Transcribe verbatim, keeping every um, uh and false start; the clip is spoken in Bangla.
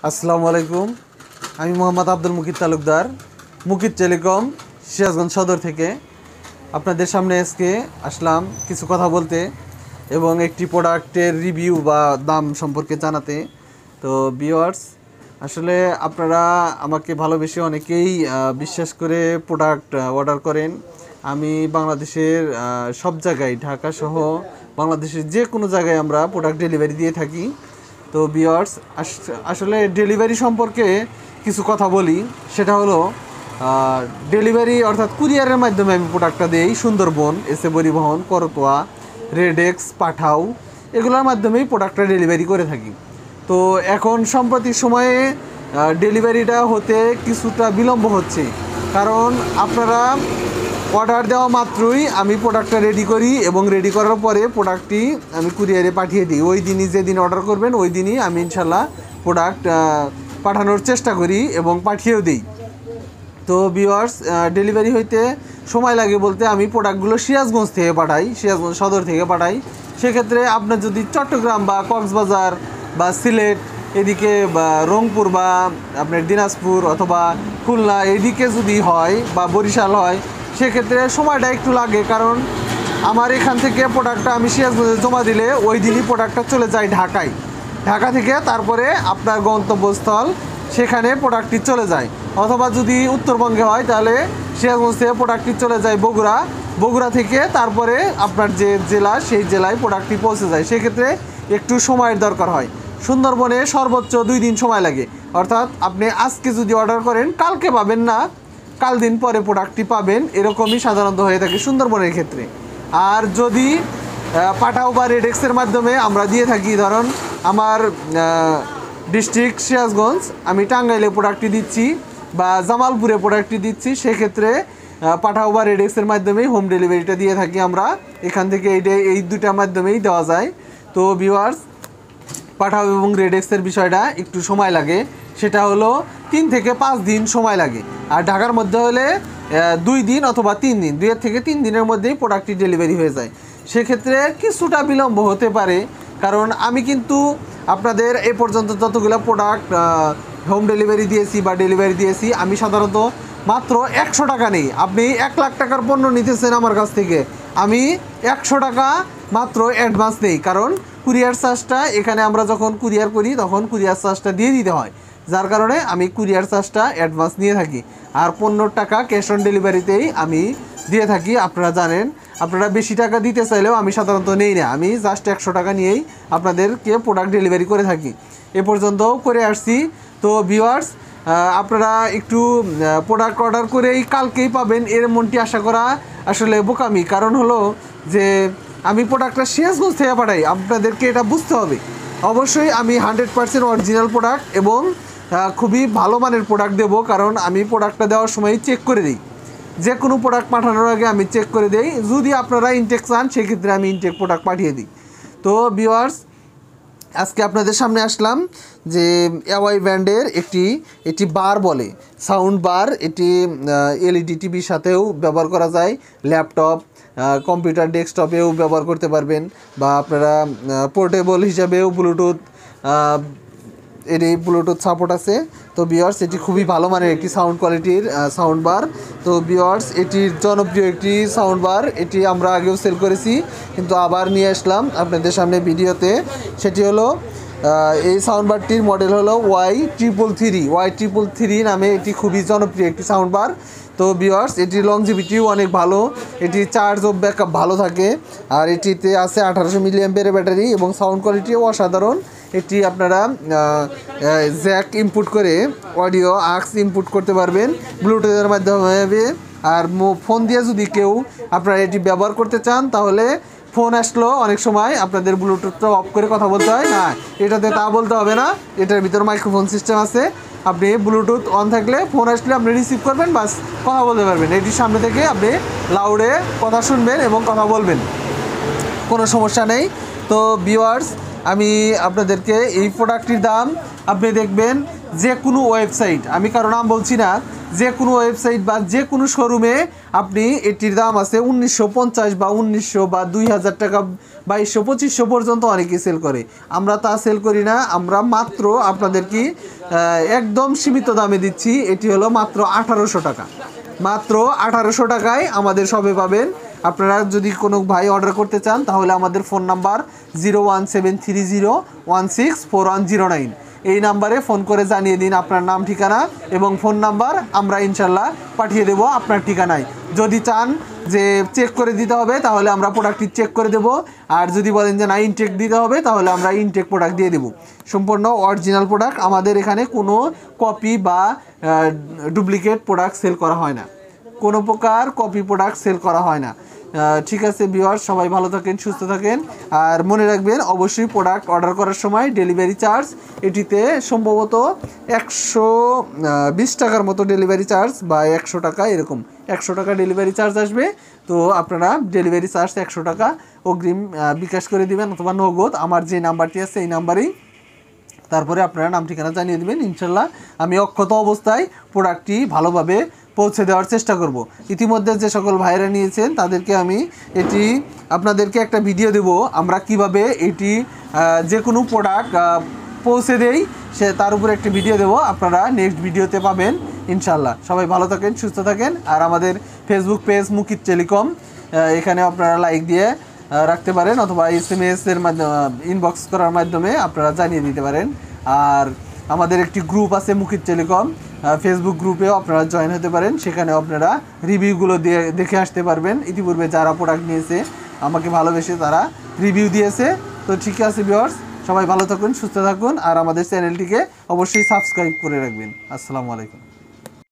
আসসালামু আলাইকুম। আমি মোহাম্মদ আব্দুল মুকিত তালুকদার, মুকিত টেলিকম, সিরাজগঞ্জ সদর থেকে আপনাদের সামনে আজকে আসলাম কিছু কথা বলতে এবং একটি প্রোডাক্টের রিভিউ বা দাম সম্পর্কে জানাতে। তো ভিউয়ার্স, আসলে আপনারা আমাকে ভালোবেসে অনেকেই বিশ্বাস করে প্রোডাক্ট অর্ডার করেন। আমি বাংলাদেশের সব জায়গায়, ঢাকা সহ বাংলাদেশের যে কোনো জায়গায় আমরা প্রোডাক্ট ডেলিভারি দিয়ে থাকি। তো ভিউয়ার্স, আসলে ডেলিভারি সম্পর্কে কিছু কথা বলি। সেটা হলো ডেলিভারি অর্থাৎ কুরিয়ারের মাধ্যমে আমি প্রোডাক্টটা দিই। সুন্দরবন, এসে পরিবহন, করতোয়া, রেডেক্স, পাঠাও, এগুলোর মাধ্যমেই প্রোডাক্টটা ডেলিভারি করে থাকি। তো এখন সাম্প্রতিক সময়ে ডেলিভারিটা হতে কিছুটা বিলম্ব হচ্ছে, কারণ আপনারা অর্ডার দেওয়া মাত্রই আমি প্রোডাক্টটা রেডি করি এবং রেডি করার পরে প্রোডাক্টটি আমি কুরিয়ারে পাঠিয়ে দিই। ওই দিনই যেদিন অর্ডার করবেন ওই দিনই আমি ইনশাল্লাহ প্রোডাক্ট পাঠানোর চেষ্টা করি এবং পাঠিয়েও দিই। তো ভিউয়ার্স, ডেলিভারি হইতে সময় লাগে বলতে আমি প্রোডাক্টগুলো সিরাজগঞ্জ থেকে পাঠাই, সিরাজগঞ্জ সদর থেকে পাঠাই। সেক্ষেত্রে আপনার যদি চট্টগ্রাম বা কক্সবাজার বা সিলেট এদিকে বা রংপুর বা আপনার দিনাজপুর অথবা খুলনা এদিকে যদি হয় বা বরিশাল হয়, সেক্ষেত্রে সময়টা একটু লাগে, কারণ আমার এখান থেকে প্রোডাক্টটা আমি সিরাজগঞ্জে জমা দিলে ওই দিনই প্রোডাক্টটা চলে যায় ঢাকায়। ঢাকা থেকে তারপরে আপনার গন্তব্যস্থল সেখানে প্রোডাক্টটি চলে যায়। অথবা যদি উত্তরবঙ্গে হয় তাহলে সিরাজগঞ্জ থেকে প্রোডাক্টটি চলে যায় বগুড়া, বগুড়া থেকে তারপরে আপনার যে জেলা সেই জেলায় প্রোডাক্টটি পৌঁছে যায়। সেক্ষেত্রে একটু সময়ের দরকার হয়। সুন্দরবনে সর্বোচ্চ দুই দিন সময় লাগে, অর্থাৎ আপনি আজকে যদি অর্ডার করেন কালকে পাবেন না, কাল দিন পরে প্রোডাক্টটি পাবেন, এরকমই সাধারণত হয়ে থাকে সুন্দরবনের ক্ষেত্রে। আর যদি পাঠাও বা রেডেক্সের মাধ্যমে আমরা দিয়ে থাকি, ধরুন আমার ডিস্ট্রিক্ট সিরাজগঞ্জ, আমি টাঙ্গাইলে প্রোডাক্টটি দিচ্ছি বা জামালপুরে প্রোডাক্টটি দিচ্ছি, সেক্ষেত্রে পাঠাও বা রেডেক্সের মাধ্যমেই হোম ডেলিভারিটা দিয়ে থাকি আমরা। এখান থেকে এইটা এই দুটার মাধ্যমেই দেওয়া যায়। তো ভিউয়ার্স, পাঠাও এবং রেডেক্সের বিষয়টা একটু সময় লাগে, সেটা হলো তিন থেকে পাঁচ দিন সময় লাগে। আর ঢাকার মধ্যে হলে দুই দিন অথবা তিন দিন দুইয়ের থেকে তিন দিনের মধ্যেই প্রোডাক্টটি ডেলিভারি হয়ে যায়। সেক্ষেত্রে কিছুটা বিলম্ব হতে পারে, কারণ আমি কিন্তু আপনাদের এ পর্যন্ত যতগুলো প্রোডাক্ট হোম ডেলিভারি দিয়েছি বা ডেলিভারি দিয়েছি, আমি সাধারণত মাত্র একশো টাকা নেই। আপনি এক লাখ টাকার পণ্য নিতেছেন আমার কাছ থেকে, আমি একশো টাকা মাত্র অ্যাডভান্স নেই, কারণ কুরিয়ার চার্জটা এখানে আমরা যখন কুরিয়ার করি তখন কুরিয়ার চার্জটা দিয়ে দিতে হয়, যার কারণে আমি কুরিয়ার চার্জটা অ্যাডভান্স নিয়ে থাকি। আর পণ্যর টাকা ক্যাশ অন ডেলিভারিতেই আমি দিয়ে থাকি। আপনারা জানেন, আপনারা বেশি টাকা দিতে চাইলেও আমি সাধারণত নেই না, আমি জাস্ট একশো টাকা নিয়েই আপনাদেরকে প্রোডাক্ট ডেলিভারি করে থাকি, এ পর্যন্তও করে আসছি। তো ভিউয়ার্স, আপনারা একটু প্রোডাক্ট অর্ডার করেই কালকেই পাবেন এমনটি আশা করা আসলে বোকামি। কারণ হলো যে আমি প্রোডাক্টটা সিরাজগঞ্জ থেকে পাঠাই, আপনাদেরকে এটা বুঝতে হবে। অবশ্যই আমি হান্ড্রেড পার্সেন্ট অরিজিনাল প্রোডাক্ট এবং খুবই ভালো মানের প্রোডাক্ট দেবো, কারণ আমি প্রোডাক্টটা দেওয়ার সময় চেক করে দিই। যে কোনো প্রোডাক্ট পাঠানোর আগে আমি চেক করে দিই। যদি আপনারা ইনটেক চান সেক্ষেত্রে আমি ইনটেক প্রোডাক্ট পাঠিয়ে দিই। তো ভিউয়ার্স, আজকে আপনাদের সামনে আসলাম যে এওয়াই ব্র্যান্ডের একটি এটি বার বলে, সাউন্ড বার। এটি এলইডি টিভির সাথেও ব্যবহার করা যায়, ল্যাপটপ, কম্পিউটার, ডেস্কটপেও ব্যবহার করতে পারবেন, বা আপনারা পোর্টেবল হিসাবেও ব্লুটুথ এর এই ব্লুটুথ সাপোর্ট আছে। তো ভিউয়ার্স, এটি খুবই ভালো মানের একটি সাউন্ড কোয়ালিটির সাউন্ড বার। তো ভিউয়ার্স, এটির জনপ্রিয় একটি সাউন্ড বার, এটি আমরা আগেও সেল করেছি, কিন্তু আবার নিয়ে আসলাম আপনাদের সামনে ভিডিওতে। সেটি হলো এই সাউন্ড বারটির মডেল হলো Y triple three Y triple three নামে, এটি খুবই জনপ্রিয় একটি সাউন্ড বার। তো ভিউয়ার্স, এটির লংজিভিটিও অনেক ভালো, এটির চার্জ ও ব্যাকআপ ভালো থাকে, আর এটিতে আছে আঠারোশো মিলি অ্যাম্পিয়ারের ব্যাটারি এবং সাউন্ড কোয়ালিটিও অসাধারণ। এটি আপনারা জ্যাক ইনপুট করে অডিও আক্স ইনপুট করতে পারবেন ব্লুটুথের মাধ্যমে। আর ফোন দিয়ে যদি কেউ আপনারা এটি ব্যবহার করতে চান, তাহলে ফোন আসলো অনেক সময় আপনাদের ব্লুটুথটা অফ করে কথা বলতে হয় না, এটাতে তা বলতে হবে না। এটার ভিতরে মাইক্রোফোন সিস্টেম আছে, আপনি ব্লুটুথ অন থাকলে ফোন আসলে আপনি রিসিভ করবেন, বাস কথা বলতে পারবেন। এটির সামনে থেকে আপনি লাউডে কথা শুনবেন এবং কথা বলবেন, কোনো সমস্যা নেই। তো ভিউয়ার্স, আমি আপনাদেরকে এই প্রোডাক্টটির দাম আপনি দেখবেন যে কোনো ওয়েবসাইট, আমি কারো নাম বলছি না, যে কোনো ওয়েবসাইট বা যে কোনো শোরুমে আপনি এটির দাম আছে উনিশশো পঞ্চাশ বা উনিশশো বা দুই হাজার টাকা, বাইশশো পঁচিশশো পর্যন্ত অনেকেই সেল করে। আমরা তা সেল করি না, আমরা মাত্র আপনাদের কি একদম সীমিত দামে দিচ্ছি। এটি হলো মাত্র আঠারোশো টাকা, মাত্র আঠারোশো টাকায় আমাদের সবে পাবেন। আপনারা যদি কোনো ভাই অর্ডার করতে চান তাহলে আমাদের phone number zero one seven three zero one six four one zero nine, এই নাম্বারে ফোন করে জানিয়ে দিন আপনার নাম ঠিকানা এবং ফোন নাম্বার, আমরা ইনশাল্লাহ পাঠিয়ে দেব আপনার ঠিকানায়। যদি চান যে চেক করে দিতে হবে তাহলে আমরা প্রোডাক্টটি চেক করে দেব, আর যদি বলেন যে না ইনটেক দিতে হবে তাহলে আমরা ইনটেক প্রোডাক্ট দিয়ে দেব। সম্পূর্ণ অরিজিনাল প্রোডাক্ট, আমাদের এখানে কোনো কপি বা ডুপ্লিকেট প্রোডাক্ট সেল করা হয় না, কোনো প্রকার কপি প্রোডাক্ট সেল করা হয় না। ঠিক আছে ভিউয়ার্স, সবাই ভালো থাকেন, সুস্থ থাকেন, আর মনে রাখবেন অবশ্যই প্রোডাক্ট অর্ডার করার সময় ডেলিভারি চার্জ, এটিতে সম্ভবত একশো বিশ টাকার মতো ডেলিভারি চার্জ বা একশো টাকা এরকম একশো টাকা ডেলিভারি চার্জ আসবে। তো আপনারা ডেলিভারি চার্জ একশো টাকা অগ্রিম বিকাশ করে দিবেন অথবা নগদ, আমার যে নাম্বারটি আছে এই নাম্বারেই। তারপরে আপনারা নাম ঠিকানা জানিয়ে দেবেন, ইনশাল্লাহ আমি অক্ষত অবস্থায় প্রোডাক্টটি ভালোভাবে পৌঁছে দেওয়ার চেষ্টা করব। ইতিমধ্যে যে সকল ভাইরা নিয়েছেন তাদেরকে আমি এটি আপনাদেরকে একটা ভিডিও দেব, আমরা কিভাবে এটি যে কোনো প্রোডাক্ট পৌঁছে দেই সে তার উপরে একটি ভিডিও দেব, আপনারা নেক্সট ভিডিওতে পাবেন ইনশাল্লাহ। সবাই ভালো থাকেন, সুস্থ থাকেন, আর আমাদের ফেসবুক পেজ মুকিত টেলিকম, এখানে আপনারা লাইক দিয়ে রাখতে পারেন অথবা এস এম এস এর মাধ্যমে ইনবক্স করার মাধ্যমে আপনারা জানিয়ে দিতে পারেন। আর আমাদের একটি গ্রুপ আছে মুকিত টেলিকম ফেসবুক গ্রুপেও আপনারা জয়েন হতে পারেন, সেখানে আপনারা রিভিউগুলো দিয়ে দেখে আসতে পারবেন। ইতিপূর্বে যারা প্রোডাক্ট নিয়েছে আমাকে ভালোবেসে তারা রিভিউ দিয়েছে। তো ঠিক আছে ভিউয়ার্স, সবাই ভালো থাকুন, সুস্থ থাকুন, আর আমাদের চ্যানেলটিকে অবশ্যই সাবস্ক্রাইব করে রাখবেন। আসসালামু আলাইকুম।